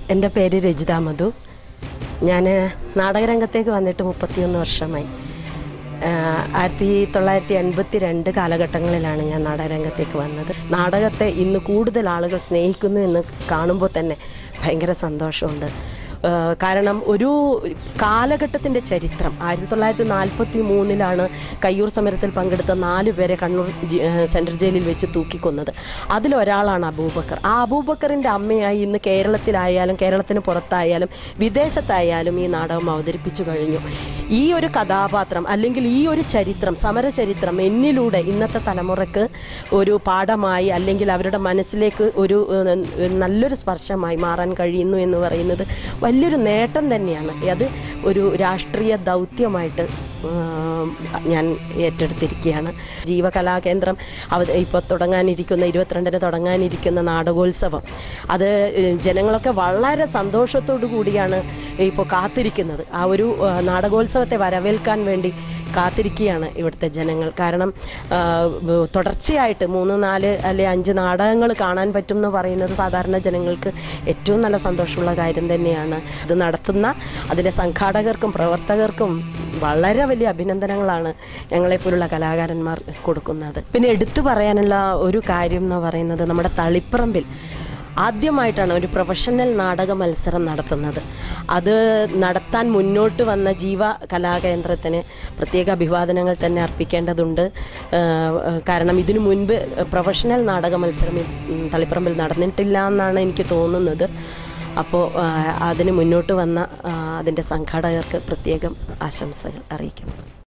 എൻ്റെ പേര് രജിത മധു. ഞാൻ നാടകരംഗത്തേക്ക് വന്നിട്ട് 31 വർഷമായി. 1982 കാലഘട്ടങ്ങളിലാണ് ഞാൻ നാടകരംഗത്തേക്ക് വന്നത്. നാടകത്തെ ഇന്ന് കൂടുതൽ ആളുകൾ സ്നേഹിക്കുന്നു എന്ന് കാണുമ്പോൾ തന്നെ ഭയങ്കര സന്തോഷമുണ്ട്. കാരണം ഒരു കാലഘട്ടത്തിൻ്റെ ചരിത്രം 1943 കയ്യൂർ സമരത്തിൽ പങ്കെടുത്ത 4 പേരെ കണ്ണൂർ സെൻട്രൽ ജയിലിൽ വെച്ച് തൂക്കിക്കൊന്നത്. അതിലൊരാളാണ് അബൂബക്കർ. ആ അബൂബക്കറിൻ്റെ അമ്മയായി ഇന്ന് കേരളത്തിലായാലും കേരളത്തിന് പുറത്തായാലും വിദേശത്തായാലും ഈ നാടകം അവതരിപ്പിച്ചു കഴിഞ്ഞു. ഈ ഒരു കഥാപാത്രം അല്ലെങ്കിൽ ഈ ഒരു ചരിത്രം, സമരചരിത്രം എന്നിലൂടെ ഇന്നത്തെ തലമുറക്ക് ഒരു പാഠമായി അല്ലെങ്കിൽ അവരുടെ മനസ്സിലേക്ക് ഒരു നല്ലൊരു സ്പർശമായി മാറാൻ കഴിയുന്നു എന്ന് പറയുന്നത് വലിയൊരു നേട്ടം തന്നെയാണ്. അത് ഒരു രാഷ്ട്രീയ ദൗത്യമായിട്ട് ഞാൻ ഏറ്റെടുത്തിരിക്കുകയാണ്. ജീവ കലാകേന്ദ്രം ഇപ്പോൾ തുടങ്ങാനിരിക്കുന്ന 22-ന് തുടങ്ങാനിരിക്കുന്ന നാടകോത്സവം, അത് ജനങ്ങളൊക്കെ വളരെ സന്തോഷത്തോടു കൂടിയാണ് ഇപ്പോൾ കാത്തിരിക്കുന്നത്. ആ ഒരു നാടകോത്സവത്തെ വരവേൽക്കാൻ വേണ്ടി കാത്തിരിക്കുകയാണ് ഇവിടുത്തെ ജനങ്ങൾ. കാരണം തുടർച്ചയായിട്ട് 3, 4 അല്ലെ 5 നാടകങ്ങൾ കാണാൻ പറ്റും എന്ന് പറയുന്നത് സാധാരണ ജനങ്ങൾക്ക് ഏറ്റവും നല്ല സന്തോഷമുള്ള കാര്യം തന്നെയാണ്. ഇത് നടത്തുന്ന അതിൻ്റെ സംഘാടകർക്കും പ്രവർത്തകർക്കും വളരെ വലിയ അഭിനന്ദനങ്ങളാണ് ഞങ്ങളെപ്പോലുള്ള കലാകാരന്മാർ കൊടുക്കുന്നത്. പിന്നെ എടുത്തു പറയാനുള്ള ഒരു കാര്യം എന്ന് പറയുന്നത്, നമ്മുടെ തളിപ്പറമ്പിൽ ആദ്യമായിട്ടാണ് ഒരു പ്രൊഫഷണൽ നാടക മത്സരം നടത്തുന്നത്. അത് നടത്താൻ മുന്നോട്ട് വന്ന ജീവ കലാകേന്ദ്രത്തിന് പ്രത്യേക അഭിവാദനങ്ങൾ തന്നെ അർപ്പിക്കേണ്ടതുണ്ട്. കാരണം ഇതിനു മുൻപ് പ്രൊഫഷണൽ നാടക മത്സരം തളിപ്പറമ്പിൽ നടന്നിട്ടില്ല എന്നാണ് എനിക്ക് തോന്നുന്നത്. അപ്പോൾ അതിന് മുന്നോട്ട് വന്ന അതിൻ്റെ സംഘാടകർക്ക് പ്രത്യേകം ആശംസകൾ അറിയിക്കുന്നു.